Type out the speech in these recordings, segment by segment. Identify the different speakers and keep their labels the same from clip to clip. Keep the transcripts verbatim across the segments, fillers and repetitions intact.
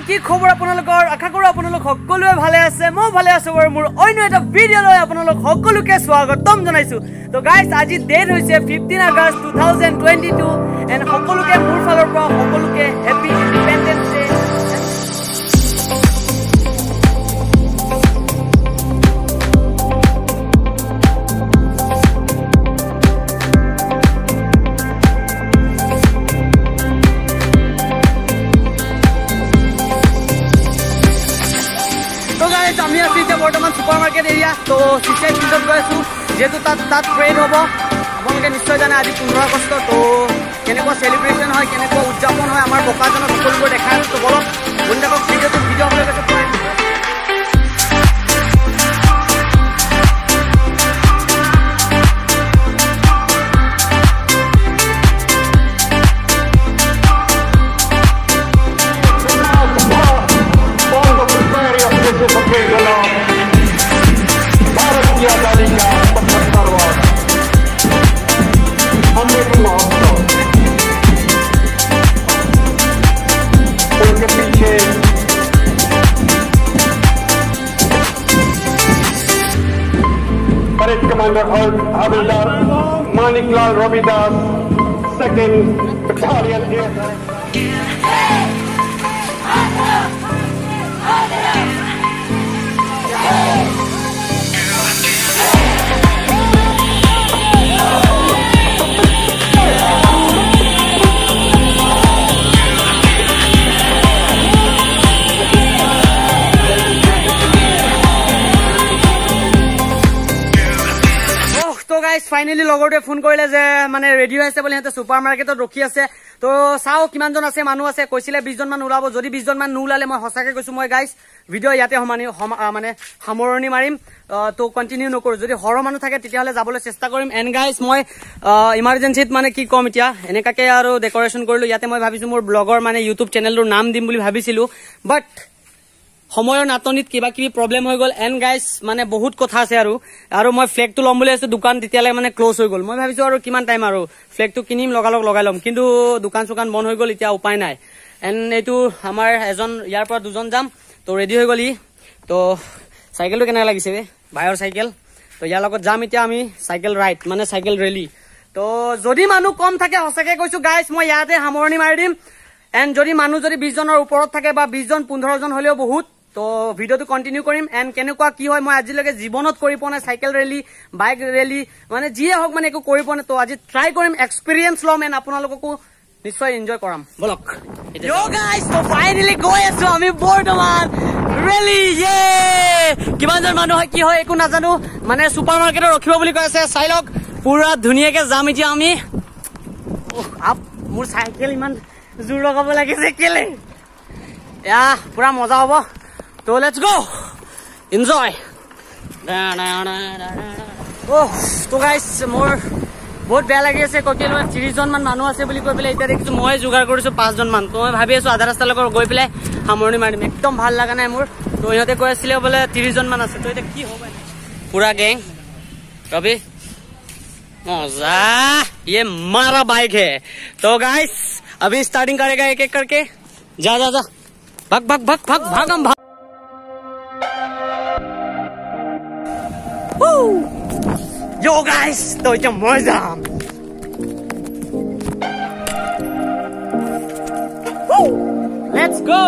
Speaker 1: কি খবৰ আপোনালোকৰ আশা কৰো আপোনালোক সকলোৱে ভালে আছে মই ভালে আছো আৰু মোৰ অন্য এটা ভিডিও লৈ আপোনালোক সকলোকে স্বাগতম জনাইছো তো গাইস আজি ডেট হৈছে fifteen August two thousand twenty-two and সকলোকে মোৰ ফালৰ পৰা সকলোকে হ্যাপি ইন্ডিপেন্ডেন্স ডে আমি আছি যে বৰ্তমান সুপাৰ মাৰ্কেট এৰিয়া তো সিচাই ফিল্ডত গৈ আছো যেহেতু তাত তাত ট্ৰেড হ'ব আপোনালোকে নিশ্চয় জানে আজি পোন্ধৰ আগষ্ট তো কেনেকুৱা সেলিব্ৰেশন হয় কেনেকুৱা উদযাপন হয় আমাৰ বকাজনক সকলোবোৰ দেখাই আছো তো বলক বন্ধুকক ভিডিঅ'টো ভিডিঅ' হ'বলৈ গৈছে
Speaker 2: Commander Havildar Maniklal Robidas, second Battalion Air.
Speaker 1: Guys finally লগৰটোৱে ফোন কৰিলে যে মানে ৰেডি হৈ আছে বুলি হেতে সুপাৰ মাৰ্কেটত ৰখি আছে তো চাও কিমান জন আছে মানুহ আছে কৈছিলে বিশ জন মান ওলাব যদি বিশ জন মান নুলালে মই হসাকে কৈছো মই গাইস ভিডিঅ' ইয়াতে সমানি মানে সামৰণি মাৰিম তো কন্টিনিউ নকৰো যদি হৰ মানুহ থাকে তেতিয়াহলে যাবলৈ চেষ্টা কৰিম এন্ড গাইস মই ইমাৰ্জেন্সিত মানে কি কম এতিয়া এনেকাকে আৰু ডেকোৰেশন কৰিলো ইয়াতে মই ভাবিছো মোৰ ব্লগৰ মানে ইউটিউব চেনেলৰ নাম দিম বুলি ভাবিছিলো বাট সময়ৰ নাটনিত কিবা কিবি প্ৰবলেম হৈ গল এন্ড গাইস মানে বহুত কথা আছে আৰু আৰু মই ফ্লেগটো লম বুলি আছে দোকান তেতিয়ালে মানে ক্লোজ হৈ গল মই ভাবিছো আৰু কিমান টাইম আৰু ফ্লেগটো কিনিম লগালক লগাই লম কিন্তু দোকান সুকান বন্ধ হৈ গল এতিয়া উপায় নাই এন্ড এইটো আমাৰ এজন ইয়াৰ পৰা দুজন যাম তো ৰেডি হৈ গলি তো সাইকেলটো কেনে লাগিছে বে ভাইৰ সাইকেল তো ইয়াৰ লগত যাম এতিয়া আমি সাইকেল ৰাইড মানে সাইকেল ৰেলি তো যদি মানুহ কম থাকে হসাকে কৈছো গাইস মই ইয়াতে সামৰণি মাৰি দিম এন্ড যদি মানুহ যদি বিশ জনৰ ওপৰত থাকে বা বিশ জন পোন্ধৰ জন হলেও বহুত তো ভিডিওটো কন্টিনিউ কৰিম এন্ড কেনেকুৱা কি হয় মই আজিলৈকে জীৱনত কৰি পোৱা নাই সাইকেল ৰেলি বাইক ৰেলি মানে যিয়ে হওক মানে একো কৰি পোৱা নাই তো আজি ট্ৰাই কৰিম এক্সপেৰিয়েন্স লম এন্ড আপোনালোককো নিশ্চয় এনজয় কৰাম বলক ইয়ো গাইস তো ফাইনালি গৈ আছো আমি বৰ্তমান ৰেলি ইয়ে কিমান জন মানুহ হয় কি হয় একো নাজানো মানে সুপাৰ মাৰ্কেটত ৰখিব বুলি কৈ আছে চাই লওক পুৰা ধুনীয়াকে যাম এতিয়া আমি আপ মোৰ সাইকেল ইমান জোৰ লগাব লাগিছে কেলে ইয়া পুৰা মজা হ'ব তো লেটস গো এনজয় ওহ তো গাইস মোৰ বহুত বেয়া লাগি আছে ককিলো ত্ৰিশ জন মান মানুহ আছে বুলি কৈ পেলাই এতিয়া দেখিছো মই যোগাৰ কৰিছো পাঁচ জন মান তো মই ভাবি আছো আধা ৰাস্তালৈকে গৈ পেলাই সামৰণি মাৰিম একদম ভাল লগা নাই মোৰ তো ইহঁতে কৈ আছিলে বোলে ত্ৰিশ জন মান আছে তো এতিয়া কি হ'ব পুৰা গেং ৰবি मजा ये मारा बाइक है तो गाइस अभी स्टार्टिंग करेगा एक एक करके जा जा जा भाग भाग भाग भाग भाग हम भाग यो गाइस तो ये मजा लेट्स गो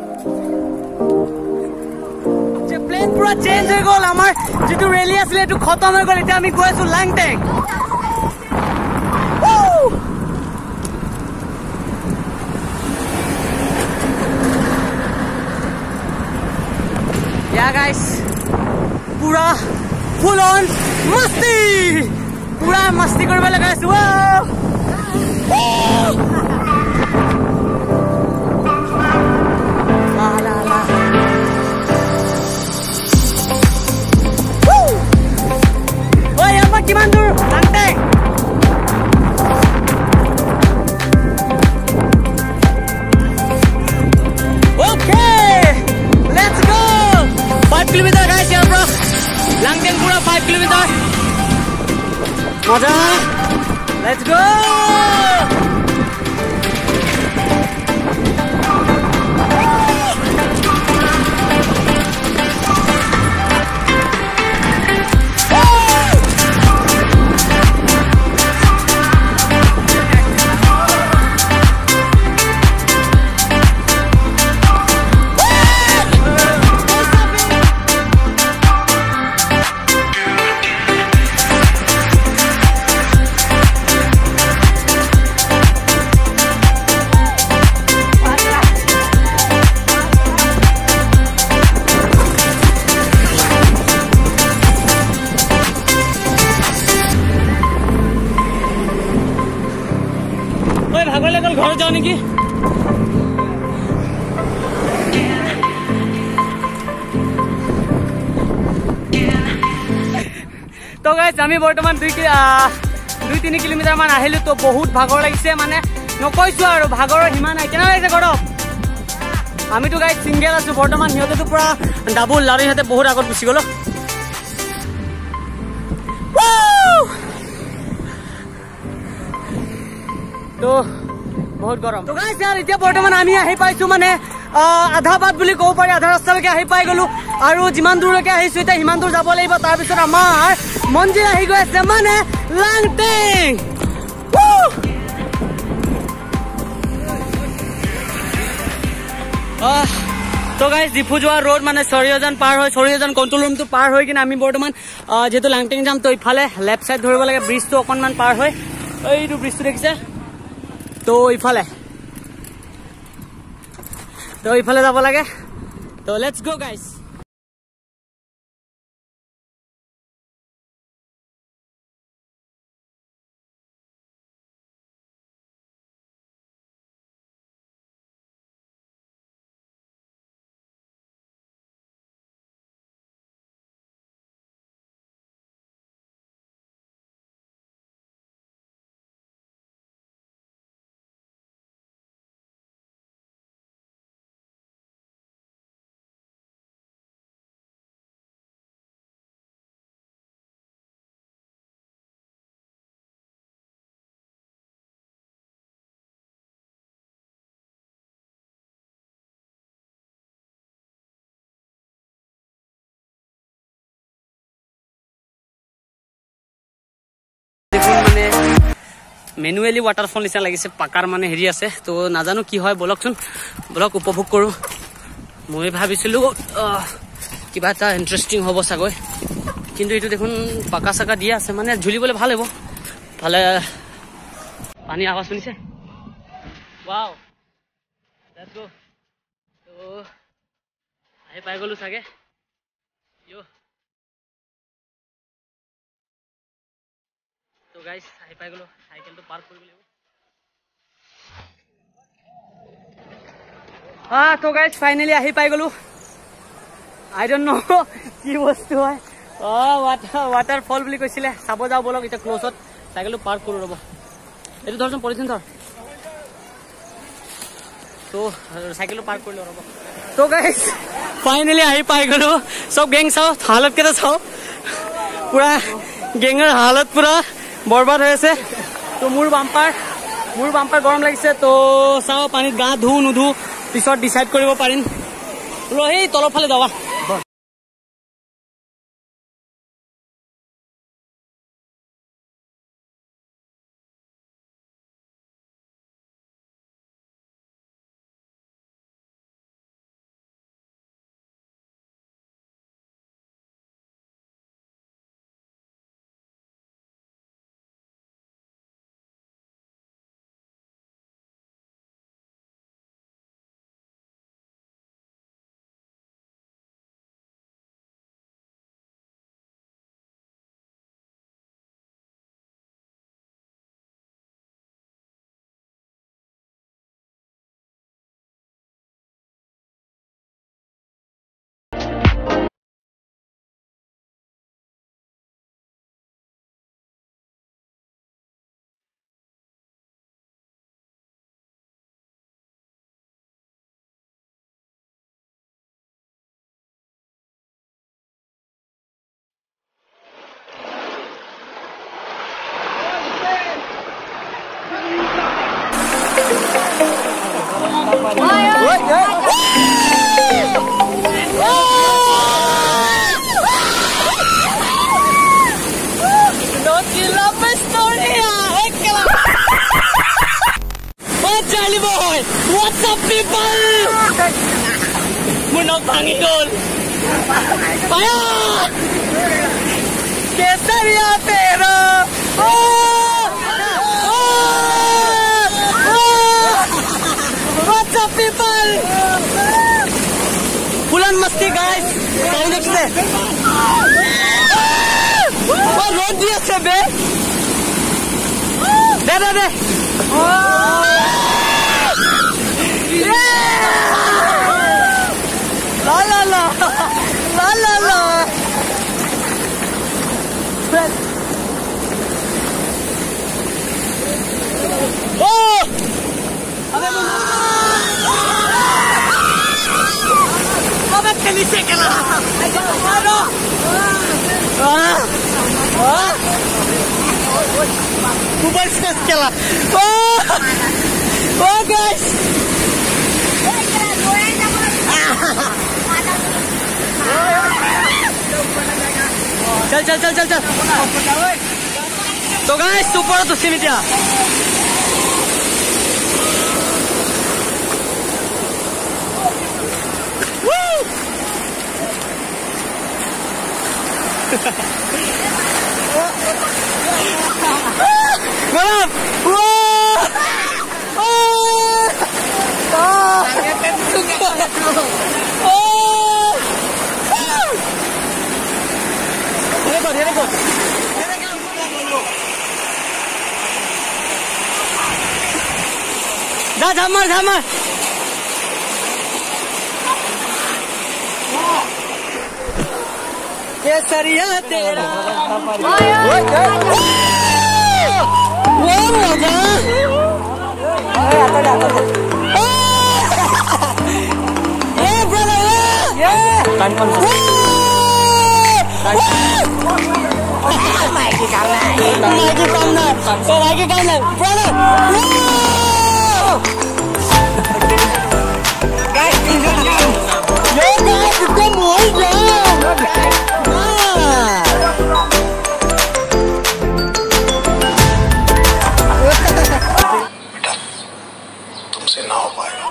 Speaker 1: जे प्लेन पूरा चेंज हो गल हमार जेतु रेली आसले एतु खतम हो गल एटा আমি গৈ আছো লাংটেং Yeah guys, pura full on masti, pura masti korbe laga asu. La la la. Woo! Oi, apa kiman dur? Lantai. Okay, let's go. five kilometer guys here bro Langteng pura five kilometer Maja let's go ভাগৰ লাগল ঘৰ যাও নেকি তো guys আমি বৰ্তমান দুই দুই তিনি কিলোমিটাৰ মান আহিলো তো বহুত ভাগৰ লাগিছে মানে নকৈছো আৰু ভাগৰৰ সীমা নাই কেনে লাগিছে ঘৰত আমিতো গাইজ সিংগেল আছো বৰ্তমান সিহঁতেতো পুৰা ডাবুল আৰু সিহঁতে বহুত আগত গুচি গ'ল তো বহুত গৰম তো গাইজ ইয়াৰ এতিয়া বৰ্তমান আমি আহি পাইছো মানে আধা বাট বুলি ক'ব পাৰি আধা ৰাস্তালৈকে আহি পাই গ'লো আৰু যিমান দূৰলৈকে আহিছো এতিয়া সিমান দূৰ যাব লাগিব তাৰপিছত আমাৰ মন্দিৰ আহি গৈ আছে মানে লাংটেং তো গাইজ ডিফু যোৱা ৰোড মানে চৰিয়াজান পাৰ হৈ চৰিয়াজান কণ্ট্ৰল ৰুমটো পাৰ হৈ কিনে আমি বৰ্তমান যিহেতু লাংটেং যাম তো ইফালে লেফ্ট চাইড ধৰিব লাগে ব্ৰিজটো অকণমান পাৰ হৈ এইটো ব্ৰিজটো দেখিছে তো ইফালে তো ইফালে যাব লাগে তো লেটছ গো গাইজ মানে মেনুৱেলি ৱাটাৰফল নিচিনা লাগিছে পাকাৰ মানে হেৰি আছে তো নাজানো কি হয় বলকচোন বলক উপভোগ কৰো মই ভাবিছিলো কিবা এটা ইণ্টাৰেষ্টিং হ'ব চাগৈ কিন্তু এইটো দেখোন পাকা চাকা দিয়া আছে মানে ঝুলিবলৈ ভাল হ'ব ভালে পানী আৱাজ শুনিছে ৱাও লেটছ গো তো আহি পাই গ'লো চাগে ইয়ো তো গাইজ আহি পাই গ'লো চাইকেলটো পাৰ্ক কৰিব লাগিব আহ তো গাইজ ফাইনেলি আহি পাই গ'লো আই ডোন্ট নো কি বস্তু হয় অ ৱাটাৰ ৱাটাৰফল বুলি কৈছিলে চাব যাওঁ বলক এতিয়া ক্লজত চাইকেলটো পাৰ্ক কৰোঁ ৰ'ব এইটো ধৰচোন পলিথিন ধৰ তো চাইকেলটো পাৰ্ক কৰিলোঁ ৰ'ব তো গাইজ ফাইনেলি আহি পাই গ'লো চব গেং চাওঁ হালত কেইটা চাওঁ পুৰা গেঙৰ হালত পুৰা বৰবাদ হৈ আছে তো মোৰ বাম্পাৰ মোৰ বাম্পাৰ গৰম লাগিছে তো চাওঁ পানীত গা ধুও নুধু পিছত ডিচাইড কৰিব পাৰিম ৰ সেই তলৰ ফালে যাবা What's up, people? We're not banging on. Paya! Kesariya tera! Oh! Oh! Oh! What's up, people? Pulan masti, guys. Sound next day. Oh, road diya se be. De de de. Oh! Super space kela. Oh, oh guys. Chal chal chal chal chal. So guys, super to simitia. Woo! Malam. Wah. Oh. Oh. Oh. Ini kok, ini kok. Dah sama sama. केसरिया तेरा वो मजा ये brother ये time कौन सा Mikey काम ना Mikey काम ना तो माइकी काम ना brother guys yo guys itu mau
Speaker 3: तुमसे ना हो पाएगा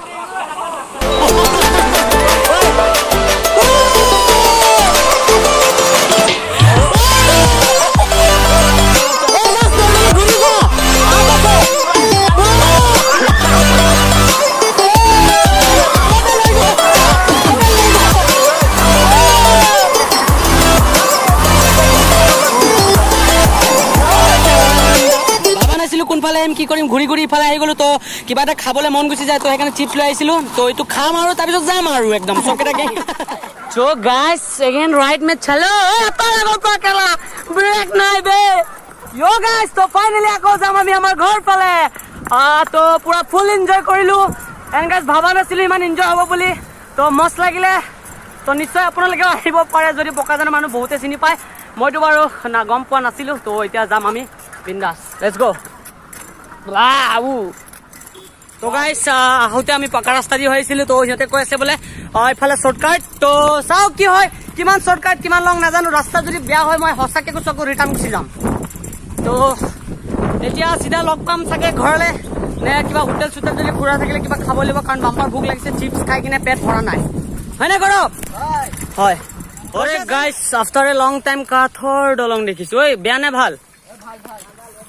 Speaker 1: কি কৰিম ঘুৰি ঘুৰি ইফালে আহি গলো তো কিবা এটা খাবলৈ মন গুচি যায় তো সেইকাৰণে চিপছ লৈ আহিছিলো তো এইটো খাম আৰু তাৰপিছত যাম আৰু একদম চকেটাকে সো গাইস এগেইন ৰাইট মে চলো পাৰ আগৰ পৰা কেলা ব্ৰেক নাই বে ইয়ো গাইস তো ফাইনালি আকৌ যাম আমি আমাৰ ঘৰ ফালে আ তো পুৰা ফুল এনজয় কৰিলো এন্ড গাইস ভাবা নাছিলো ইমান এনজয় হ'ব বুলি তো মস্ত লাগিলে তো নিশ্চয় আপোনালোকে আহিব পাৰে যদি পকাজানৰ মানুহ বহুতে চিনি পায় মইতো বাৰু না গম পোৱা নাছিলো তো এতিয়া যাম আমি বিন্দাস let's go Wow. So guys, আহোতে আমি পাকা ৰাস্তা দি হৈছিল তো সিহঁতে কৈ আছে বলে ইফালে শৰ্টকাট তো চাও কি হয় কিমান শৰ্টকাট কিমান লং নাজানো ৰাস্তা যদি বেয়া হয় মই হসাকে কুচকো ৰিটাৰ্ণ গুচি যাম তো এতিয়া সিধা লগ পাম চাগে ঘৰলে নে কিবা হোটেল সুটেল যদি ফুৰা থাকিলে কিবা খাব লাগিব কাৰণ বাম্পাৰ ভোক লাগিছে চিপছ খাই কিনে পেট ভৰা নাই হয় না গৰব হয় ওরে guys after a long time কাঠৰ দলং দেখিছো ঐ বেয়া নে ভাল ভাল ভাল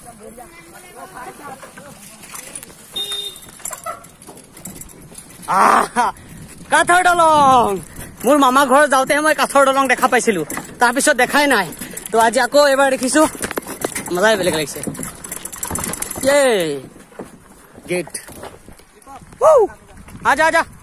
Speaker 1: কাঠৰ দলং মোৰ মামা ঘৰ যাওঁতে মই কাঠৰ দলং দেখা পাইছিলো তাৰ পিছত দেখাই নাই তো আজি আকৌ এবাৰ দেখিছো মজাই বেলেগ লাগিছে ये गेट आजा आजा